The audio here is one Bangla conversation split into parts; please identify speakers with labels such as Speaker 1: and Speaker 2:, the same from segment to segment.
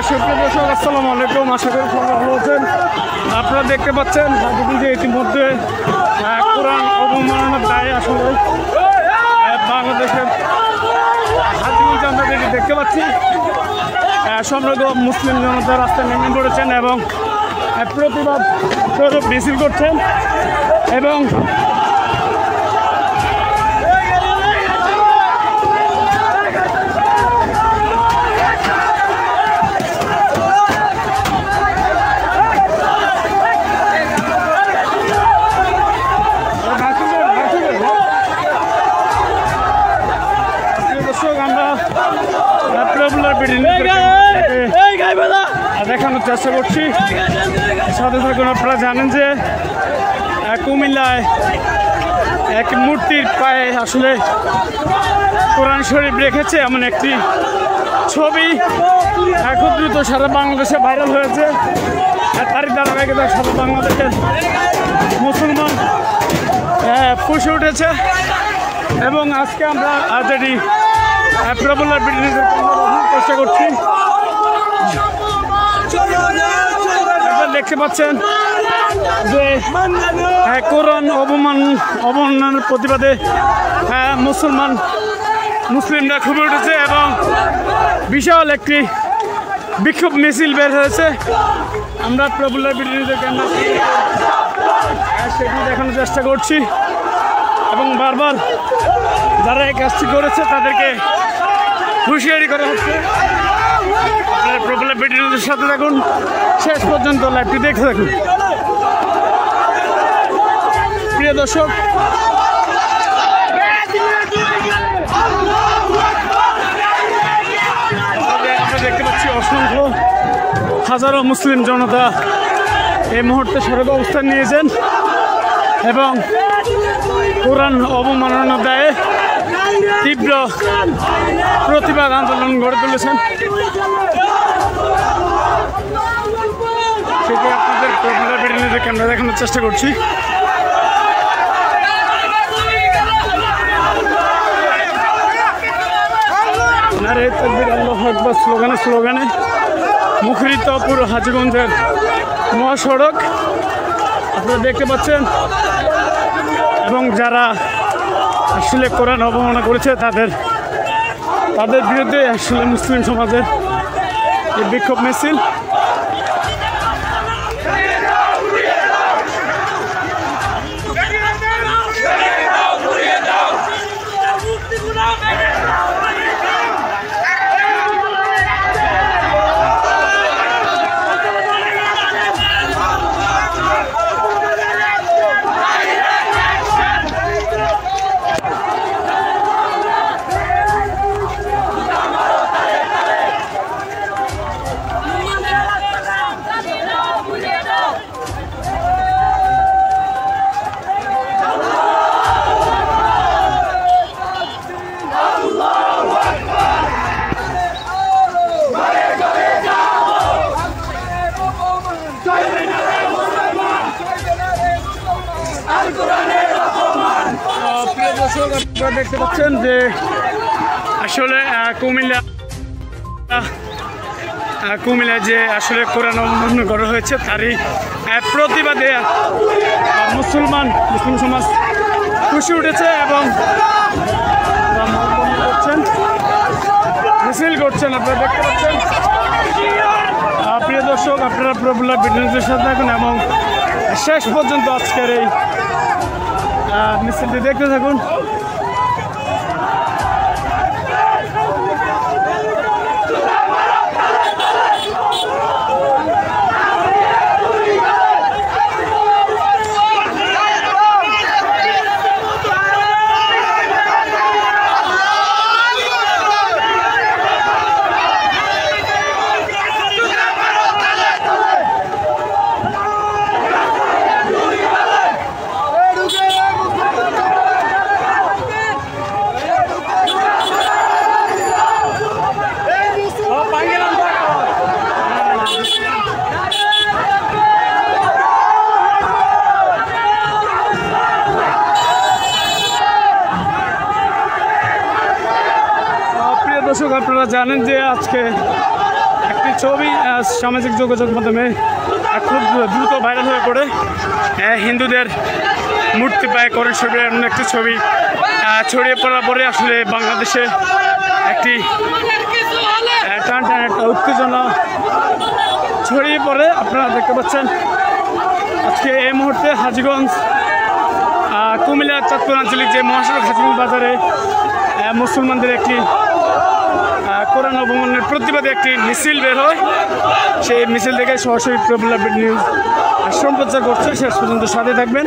Speaker 1: সুপ্রিয় দর্শক আসসালামু আলাইকুম, আশা করি সবাই ভালো আছেন। আপনারা দেখতে পাচ্ছেন যে ইতিমধ্যে কোরআন অবমাননার দায়ে আসলে বাংলাদেশের হাজিগঞ্জে আমরা দেখতে পাচ্ছি সমগ্র মুসলিম জনতা রাস্তায় নেমে পড়েছেন এবং প্রতিবাদ স্বরূপ মিছিল করছেন এবং দেখানোর চেষ্টা করছি। সাথে সাথে আপনারা জানেন যে কুমিল্লায় এক মূর্তির পায়ে আসলে কোরআন শরীফ রেখেছে এমন একটি ছবি খুব দ্রুত সারা বাংলাদেশে ভাইরাল হয়েছে। তারই ধারাবাহিকতা সারা বাংলাদেশের মুসলমান ফুসে উঠেছে এবং আজকে আমরা যেটি প্রবলার বিল্ডিংয়ের চেষ্টা করছি। দেখতে পাচ্ছেন যে কোরআন অবমাননার প্রতিবাদে মুসলিমরা খুবই উঠেছে এবং বিশাল একটি বিক্ষোভ মিছিল বের হয়েছে। আমরা প্রবলার বিল্ডিংয়ের কেন্দ্র সেটি দেখানোর চেষ্টা করছি এবং বারবার যারা এই কাজটি করেছে তাদেরকে হুঁশিয়ারি করা হচ্ছে। আপনারা প্রবলার বিল্ডিংয়ের সাথে থাকুন, শেষ পর্যন্ত লাইভটি দেখে থাকুন। প্রিয় দর্শক আমরা দেখতে পাচ্ছি অসংখ্য হাজারো মুসলিম জনতা এই মুহূর্তে সড়ক অবস্থান নিয়েছেন এবং কোরআন অবমাননার দায়ে তীব্র প্রতিবাদ আন্দোলন গড়ে তুলেছেন। সেটি আপনাদের প্রবলার বিল্ডিংয়ের ক্যামেরা দেখানোর চেষ্টা করছি। নারে তাকবীর আল্লাহু আকবার স্লোগানে মুখরিত পুরো হাজীগঞ্জের মহাসড়ক আপনারা দেখতে পাচ্ছেন এবং যারা আসলে কোরআন অবমাননা করেছে তাদের বিরুদ্ধে আসলে মুসলিম সমাজের এই বিক্ষোভ মিছিল। আপনারা দেখতে পাচ্ছেন যে আসলে কুমিল্লা যে আসলে কোরআন অবমাননা করা হয়েছে তারই প্রতিবাদে মুসলিম সমাজ খুশি উঠেছে এবং মিছিল করছেন। আপনারা দেখতে পাচ্ছেন। প্রিয় দর্শক আপনারা প্রবলার বিল্ডিংয়ের সাথে থাকুন এবং শেষ পর্যন্ত আজকের এই মিছিলটি দেখতে থাকুন। দর্শক আপনারা জানেন যে আজকে একটি একটি ছবি সামাজিক যোগাযোগ মাধ্যমে খুব দ্রুত ভাইরাল হয়ে পড়ে। হিন্দুদের মূর্তি পায় করেন শরীফের এমন একটি ছবি ছড়িয়ে পড়ার পরে আসলে বাংলাদেশে একটি টান টান একটা উত্তেজনা ছড়িয়ে পড়ে। আপনারা দেখতে পাচ্ছেন আজকে এই মুহূর্তে হাজীগঞ্জ কুমিল্লা চাঁদপুর আঞ্চলিক যে মহাসড়ক হাজীগঞ্জ বাজারে মুসলমানদের একটি কোরআন অবমাননার প্রতিবাদে একটি মিছিল বের হয়। সেই মিছিল থেকে সরাসরি প্রবল আপডেট নিউজ সম্প্রচার করছে। শেষ পর্যন্ত সাথে থাকবেন।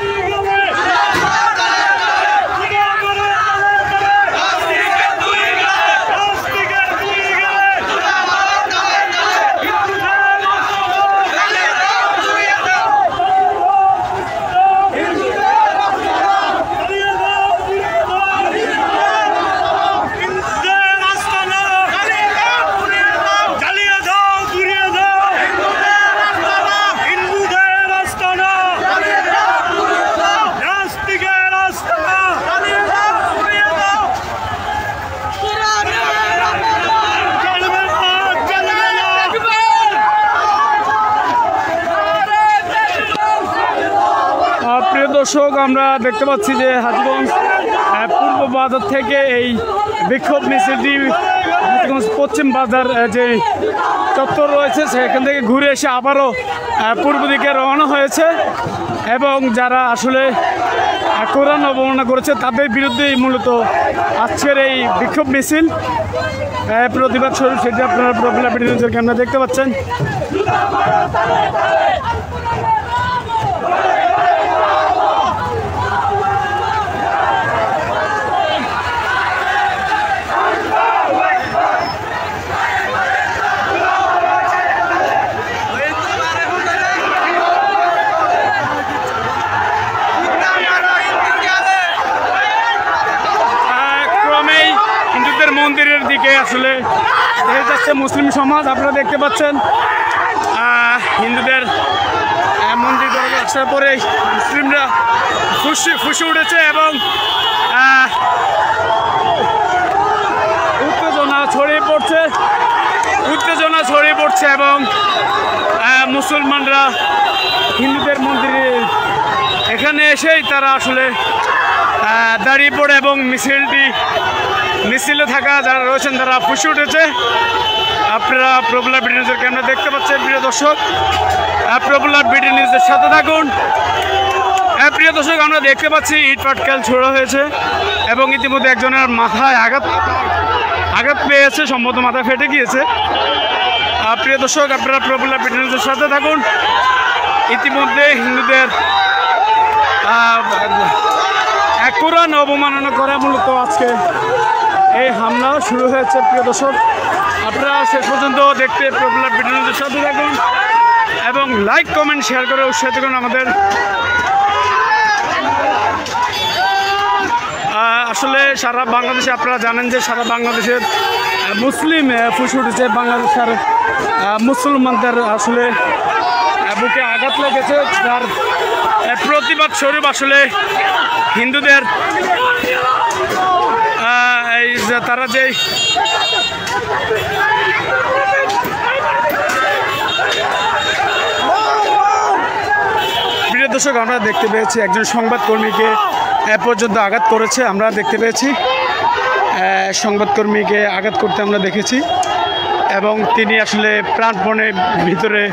Speaker 1: প্রিয় দর্শক, আমরা দেখতে পাচ্ছি যে হাজীগঞ্জ পূর্ব বাজার থেকে এই বিক্ষোভ মিছিলটি হাজীগঞ্জ পশ্চিম বাজার যে চত্বর রয়েছে সেখান থেকে ঘুরে এসে আবারও পূর্ব দিকে রওনা হয়েছে এবং যারা আসলে কোরআন অবমাননা করেছে তাদের বিরুদ্ধেই মূলত আজকের এই বিক্ষোভ মিছিল প্রতিবাদ স্বরূপ সেটি আপনারা প্রবল আপডেট নিউজের ক্যামেরা দেখতে পাচ্ছেন। মন্দিরের দিকে আসলে দেখে যাচ্ছে মুসলিম সমাজ। আপনারা দেখতে পাচ্ছেন হিন্দুদের মন্দির দরজা আসার পরে মুসলিমরা ফুসে উঠেছে এবং উত্তেজনা ছড়িয়ে পড়ছে এবং মুসলমানরা হিন্দুদের মন্দিরে এখানে এসেই তারা আসলে দাঁড়িয়ে পড়ে এবং মিছিলে থাকা যারা রয়েছেন তারা ফুসে উঠেছে। আপনারা প্রবল আপডেট নিউজের ক্যামেরা দেখতে পাচ্ছেন। প্রিয় দর্শক, প্রবল আপডেট নিউজের সাথে থাকুন। প্রিয় দর্শক, আমরা দেখতে পাচ্ছি ইট পাটকেল ছোড়া হয়েছে এবং ইতিমধ্যে একজনের মাথায় আঘাত পেয়েছে, সম্ভবত মাথা ফেটে গিয়েছে। প্রিয় দর্শক, আপনারা প্রবল আপডেট নিউজের সাথে থাকুন। ইতিমধ্যে হিন্দুদের কোরআন অবমাননা করা মূলত আজকে এই হামলা শুরু হয়েছে। প্রিয় দর্শক, আপনারা শেষ পর্যন্ত দেখতে প্রবল আপডেট নিউজের সাথে থাকুন এবং লাইক কমেন্ট শেয়ার করে উৎসাহিত করুন আমাদের। আসলে সারা বাংলাদেশে আপনারা জানেন যে সারা বাংলাদেশের মুসলিম ফুসে উঠেছে। বাংলাদেশের মুসলমানদের আসলে বুকে আঘাত লেগেছে, যার প্রতিবাদ স্বরূপ আসলে হিন্দুদের তারা যে প্রিয় দর্শক, আমরা দেখতে পেয়েছি একজন সংবাদকর্মীকে পর্যন্ত আঘাত করেছে। আমরা দেখতে পেয়েছি সংবাদকর্মীকে আঘাত করতে আমরা দেখেছি এবং তিনি আসলে প্রাণপণে ভিতরে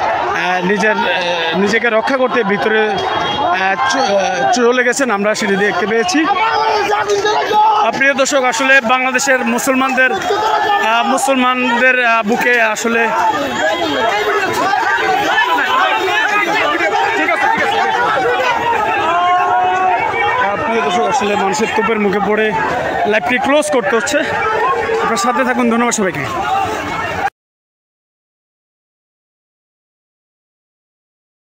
Speaker 1: নিজেকে রক্ষা করতে ভিতরে চলে গেছেন, আমরা সেটি দেখতে পেয়েছি। প্রিয় দর্শক, আসলে বাংলাদেশের মুসলমানদের বুকে আসলে প্রিয় দর্শক আসলে মানুষের তোপের মুখে পড়ে লাইভটি ক্লোজ করতে হচ্ছে। আপনার সাথে থাকুন। ধন্যবাদ সবাইকে।